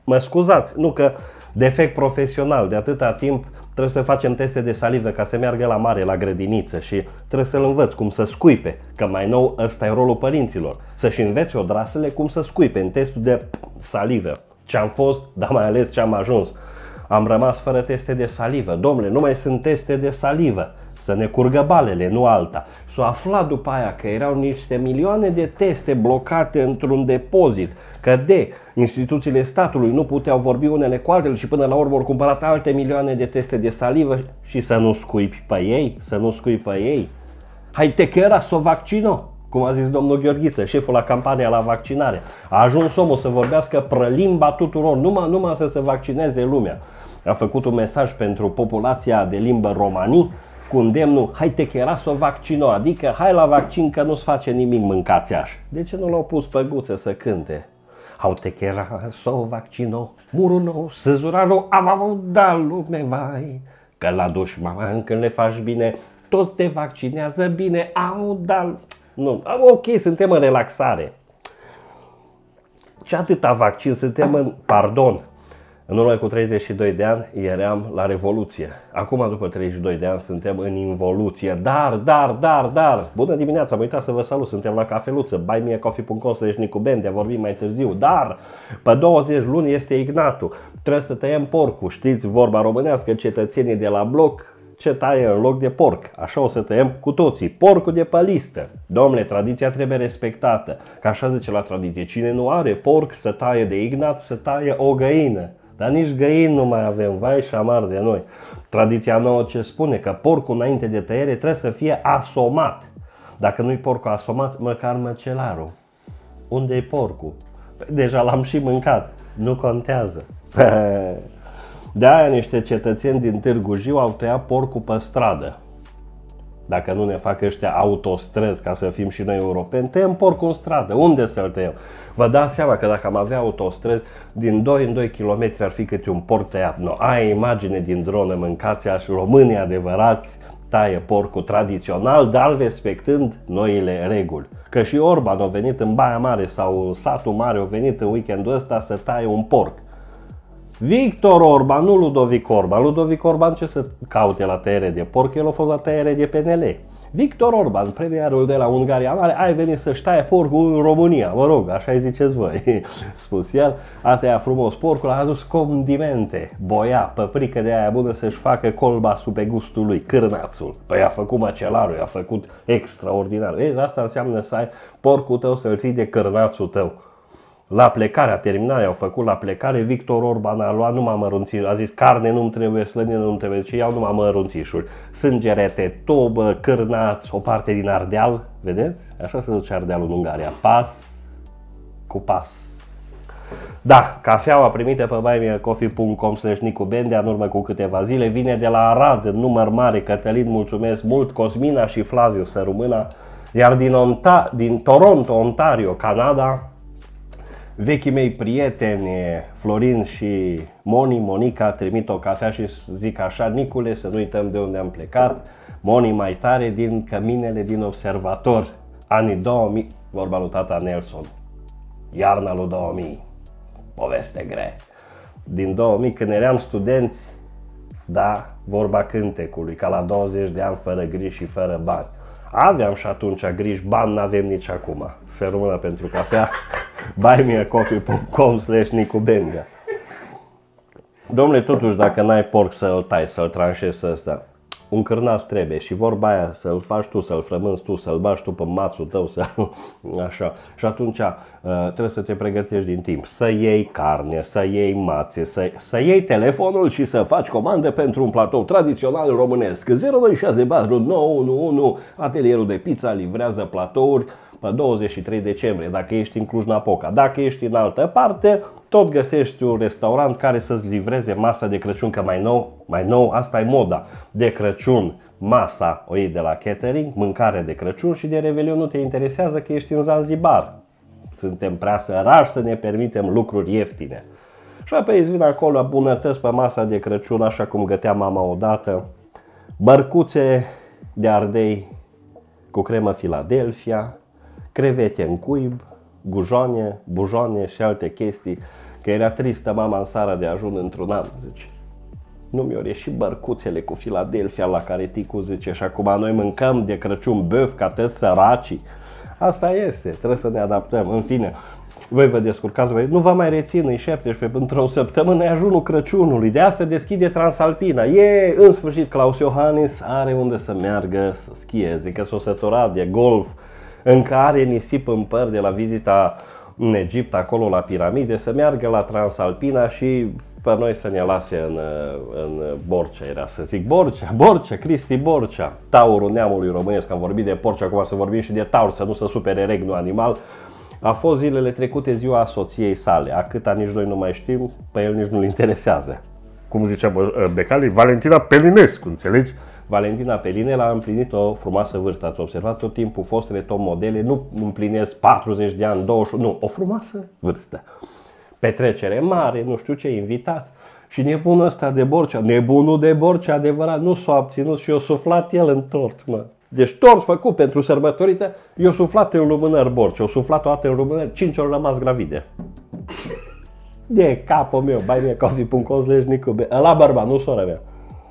Mă scuzați, nu că defect profesional, de atâta timp trebuie să facem teste de salivă ca să meargă la mare, la grădiniță și trebuie să-l învăț cum să scuipe, că mai nou ăsta e rolul părinților, să-și înveți odrasele cum să scuipe în testul de salivă. Ce-am fost, dar mai ales ce-am ajuns. Am rămas fără teste de salivă. Dom'le, nu mai sunt teste de salivă. Să ne curgă balele, nu alta. S-a aflat după aia că erau niște milioane de teste blocate într-un depozit, că instituțiile statului nu puteau vorbi unele cu altele și până la urmă au cumpărat alte milioane de teste de salivă și să nu scuipi pe ei, să nu scuipi pe ei. Hai te că era s-o vaccino, cum a zis domnul Gheorghiță, șeful la campania la vaccinare. A ajuns omul să vorbească prălimba tuturor, numai să se vaccineze lumea. A făcut un mesaj pentru populația de limbă romani cu îndemnul, hai te că era s-o vaccino, adică hai la vaccin că nu-ți face nimic, mâncați-aș. De ce nu l-au pus pe guță să cânte? Hau te că era s-o vaccino, murul nou, săzurarul, am da lume, vai, că la dușman când le faci bine, toți te vaccinează bine, au da... Nu, ok, suntem în relaxare. Ce atâta vaccin, suntem în, pardon, în urmă cu 32 de ani eram la Revoluție. Acum, după 32 de ani, suntem în involuție. Dar, bună dimineața, am uitat să vă salut, suntem la cafeluță, buymeacoffee.com/nicubendea, vorbim mai târziu. Dar, pe 20 luni este Ignatul, trebuie să tăiem porcul. Știți vorba românească, cetățenii de la bloc, ce taie în loc de porc. Așa o să tăiem cu toții, porcul de pe listă. Dom'le, tradiția trebuie respectată, că așa zice la tradiție, cine nu are porc să taie de Ignat, să taie o găină. Dar nici găini nu mai avem, vai și amar de noi. Tradiția nouă ce spune că porcul înainte de tăiere trebuie să fie asomat. Dacă nu-i porcul asomat, măcar măcelarul. Unde-i porcul? Păi deja l-am și mâncat, nu contează. De-aia niște cetățeni din Târgu Jiu au tăiat porcul pe stradă. Dacă nu ne fac ăștia autostrăzi ca să fim și noi europeni, tăiem porcul în stradă. Unde să-l tăiem? Vă dați seama că dacă am avea autostrăzi, din 2 în 2 km ar fi câte un porc tăiat. No, ai imagine din dronă, mâncați-aș, românii adevărați taie porcul tradițional, dar respectând noile reguli. Că și Orban a venit în Baia Mare sau în satul mare, a venit în weekendul ăsta să taie un porc. Victor Orban, nu Ludovic Orban. Ludovic Orban ce să caute la tăiere de porc? El a fost la tăiere de PNL. Victor Orban, premierul de la Ungaria Mare, ai venit să-și taie porcul în România. Mă rog, așa-i ziceți voi. Spus el, a tăiat frumos porcul, a adus condimente, boia, păprică de aia bună să-și facă colba sub pe gustul lui, cârnațul. Păi a făcut măcelarul, a făcut extraordinar. Vezi, asta înseamnă să ai porcul tău, să-l ții de cârnațul tău. La plecare, a terminat, i-au făcut la plecare, Victor Orban a luat numai mărunțișuri, a zis carne nu-mi trebuie, slănină nu-mi trebuie, ci iau numai mărunțișuri. Sângerete, tobă, cârnați, o parte din Ardeal, vedeți? Așa se duce Ardealul în Ungaria, pas cu pas. Da, cafeaua primită pe buymeacoffee.com/nicubendea în urmă cu câteva zile vine de la Arad, în număr mare. Cătălin, mulțumesc mult, Cosmina și Flaviu, să rămână. Iar din Toronto, Ontario, Canada, vechii mei prieteni Florin și Monica trimit o cafea și zic așa: Nicule, să nu uităm de unde am plecat. Moni mai tare din căminele din Observator, anii 2000, vorba lui tata Nelson, iarna lui 2000, poveste grea. Din 2000, când eram studenți, da, vorba cântecului, ca la 20 de ani, fără griji și fără bani. Aveam și atunci griji, bani n-avem nici acum. Să rămână pentru cafea. buymeacoffee.com/nicubendea. Dom'le, totuși, dacă n-ai porc să-l tai, să-l tranșezi ăsta, un cârnaț trebuie și vorba aia, să-l faci tu, să-l frămânți tu, să-l bagi tu pe mațul tău, așa. Și atunci trebuie să te pregătești din timp, să iei carne, să iei mațe, să iei telefonul și să faci comandă pentru un platou tradițional românesc. 02649111, atelierul de pizza livrează platouri pe 23 decembrie, dacă ești în Cluj-Napoca. Dacă ești în altă parte, tot găsești un restaurant care să-ți livreze masa de Crăciun, că mai nou, asta e moda. De Crăciun, masa o iei de la catering, mâncare de Crăciun, și de Revelion nu te interesează că ești în Zanzibar. Suntem prea sărași să ne permitem lucruri ieftine. Și apoi îți vin acolo bunătăți pe masa de Crăciun, așa cum gătea mama odată. Bărcuțe de ardei cu cremă Philadelphia, crevete în cuib, gujoane, bujoane și alte chestii că era tristă mama în seara de ajun într-un an, zice. Nu mi-au ieșit bărcuțele cu Philadelphia la care ticu, zice, și acum noi mâncăm de Crăciun băf ca toți săracii. Asta este, trebuie să ne adaptăm. În fine, voi vă descurcați, nu vă mai rețin, e 17, într-o săptămână e ajunul Crăciunului, de asta deschide Transalpina. În sfârșit, Klaus Iohannis are unde să meargă să schieze, că s-o săturat de golf, încă are nisip în păr de la vizita în Egipt, acolo la piramide, să meargă la Transalpina și pe noi să ne lase în Borcea, era să zic Borcea, Cristi Borcea, taurul neamului românesc. Am vorbit de porci, acum să vorbim și de taur, să nu se supere regnul animal. A fost zilele trecute ziua soției sale, a câta nici noi nu mai știm, pe el nici nu-l interesează. Cum zicea Becali, Valentina Pelinescu, înțelegi? Valentina Pelinel a împlinit o frumoasă vârstă, ați observat tot timpul, fostele top modele nu împlinesc 40 de ani, 20, nu, o frumoasă vârstă. Petrecere mare, nu știu ce, invitat. Și nebunul ăsta de Borcea, nebunul de Borcea, adevărat, nu s-a abținut și i-a suflat el în tort, mă. Deci tort făcut pentru sărbătorită, i-a suflat în lumânări Borcea, o suflat o dată în lumânări, 5 ori rămas gravide. De capul meu, bai mie coffee.com/nicu, ăla bărbat, nu sora mea.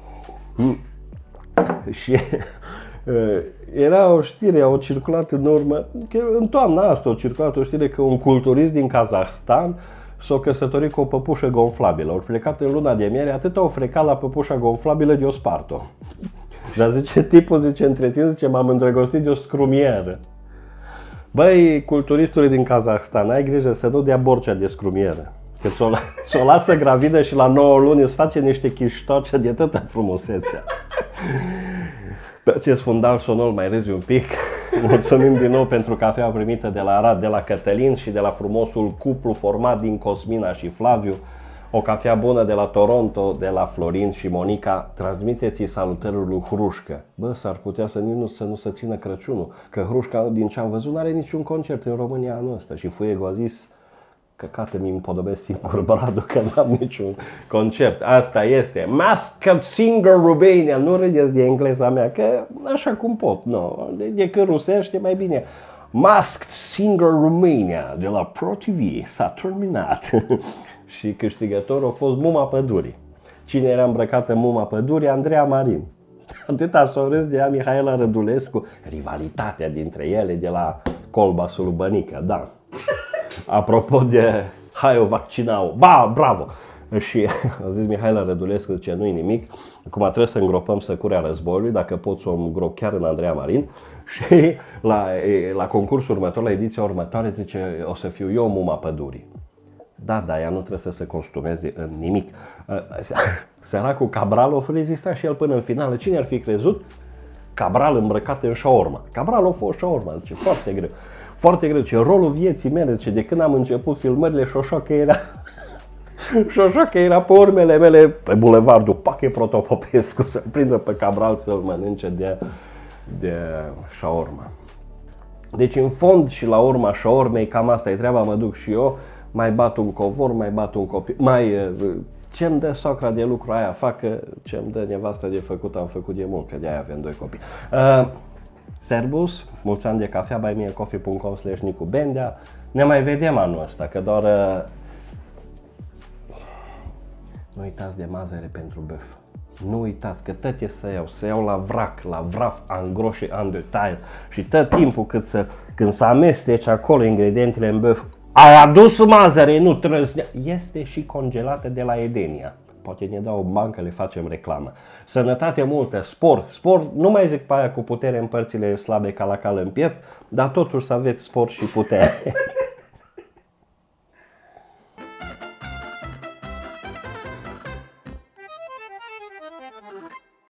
Și era o știre, au circulat în urmă, în toamna asta au circulat o știre că un culturist din Kazahstan s-a căsătorit cu o păpușă gonflabilă. Au plecat în luna de miere, atât au frecat la păpușa gonflabilă de o spart-o. Dar zice, tipul, zice, între timp, zice, m-am îndrăgostit de o scrumieră. Băi, culturistului din Kazahstan, ai grijă să nu dea Borcea de scrumieră. Că ți-o lasă gravidă și la 9 luni îți face niște chiștoce de atâta frumusețe. Pe acest fundal sonor mai râzi un pic. Mulțumim din nou pentru cafeaua primită de la Arad, de la Cătălin și de la frumosul cuplu format din Cosmina și Flaviu. O cafea bună de la Toronto, de la Florin și Monica. Transmiteți-i salutări lui Hrușcă. Bă, s-ar putea să nu se țină Crăciunul, că Hrușca, din ce am văzut, nu are niciun concert în România anul ăsta. Și Fuego a zis, căcate, mi-mi împodobesc singur bradul că n-am niciun concert. Asta este Masked Singer Romania. Nu râdeți de engleza mea, că așa cum pot. No. Decât rusește, mai bine. Masked Singer Romania de la Pro TV s-a terminat. Și câștigătorul a fost Muma Pădurii. Cine era îmbrăcată în Muma Pădurii? Andreea Marin. Atâta s-o râs de ea Mihaela Rădulescu. Rivalitatea dintre ele de la Colbasul Bănică, da. Apropo de hai o vaccinau, ba, bravo! Și a zis Mihaela Rădulescu, zice, nu-i nimic, acum trebuie să îngropăm săcurea războiului, dacă pot să o îngrop chiar în Andreea Marin. Și la concursul următor, la ediția următoare, zice, o să fiu eu Muma Pădurii. Da, ea nu trebuie să se costumeze în nimic. Săracul Cabral rezista și el până în finală. Cine ar fi crezut? Cabral îmbrăcat în șaorma. Cabral a fost șaorma, zice, foarte greu. Foarte greu, ce rolul vieții mele, zice, de când am început filmările, Șoșoacă era pe urmele mele pe bulevardul Pache Protopopescu să prindă pe Cabral să-l mănânce de șaorma. Deci în fond și la urma șaormei, cam asta e treaba, mă duc și eu, mai bat un covor, mai bat un copil, ce-mi dă socra de lucru aia fac, ce-mi dă nevasta de făcut, am făcut de mult, că de-aia avem 2 copii. Servus, mulți ani de cafea, buymeacoffee.com/Nicu Bendea. Ne mai vedem anul ăsta, că doar nu uitați de mazăre pentru băf. Nu uitați că tot e să iau la vrac, la vraf, în gros și în detail. Și tot timpul când să amesteci acolo ingredientele în băf, ai adus mazăre, nu trăznea. Este și congelată de la Edenia. Poate ne dau o bancă, le facem reclamă. Sănătate multă, spor, nu mai zic pe aia cu putere în părțile slabe ca la cal în piept, dar totuși să aveți spor și putere.